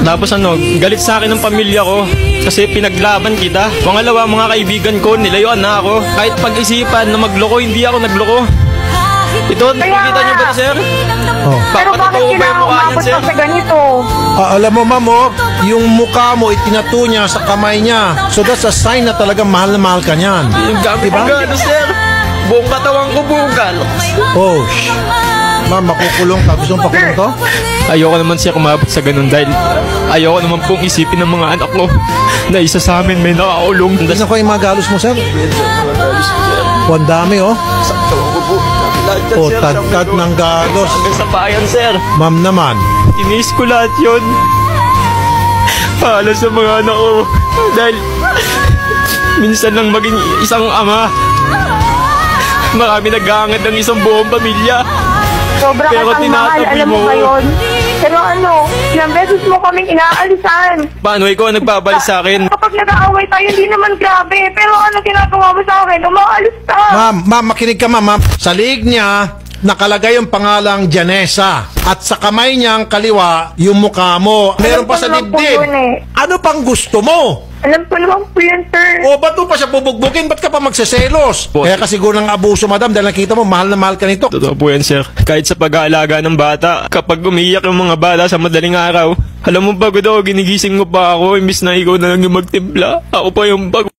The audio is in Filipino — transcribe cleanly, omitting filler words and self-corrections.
Tapos galit sa akin ng pamilya ko kasi pinaglaban kita. Pangalawa, mga kaibigan ko, nilayuan na ako. Kahit pag-isipan na magloko, hindi ako nagloko. Ito, nakikita niyo ba ito, sir? Oh. Pero bakit kailangan umabot pa sa ganito? Alam mo, ma'am, yung mukha mo itinatu niya sa kamay niya. So that's a sign na talagang mahal na mahal ka niyan. Yung gamit Diba? ko gano, sir. Buong katawan ko, buong gano. Oh, ma'am, makukulong ka. Gusto mong pakulong to? Ayoko naman siya kumabot sa ganun dahil ayoko naman pong isipin ng mga anak ko na isa sa amin may nakakulong. Tignan ko yung mga galos mo, sir. O, ang dami, oh. O, tagtag ng galos. Hanggang sa bayan, sir. Ma'am naman. Tiniis ko lahat yun. Para sa mga anak ko. Dahil minsan lang maging isang ama. Marami nag-aangad ng isang buong pamilya. Sobra Pero katang mahal, tinatabi alam mo mo. ba yun? Pero ilang beses mo kaming inaalisan. Paano ikaw ang nagbabalik sa akin? Kapag nag-aaway tayo, hindi naman grabe. Pero ginagawa mo sa akin? Umaalis ka. Ma'am, makinig ka, ma'am. Sa liig niya, nakalagay yung pangalang Janessa. At sa kamay niyang kaliwa, yung mukha mo. Meron pa sa Alam ko naman po dibdib. yun eh. Ano pang gusto mo? Alam ko naman po yun, sir. O, ba't mo pa siya bubugbugin? Ba't ka pa magseselos? Kaya kasi siguro ng abuso, madam, dahil nakita mo, mahal na mahal ka nito. Totoo po yan, sir. Kahit sa pag-aalaga ng bata, kapag umiiyak yung mga bata sa madaling araw, alam mo, pagod ako, ginigising mo pa ako, imbis na ikaw na lang yung magtimpla. Ako pa yung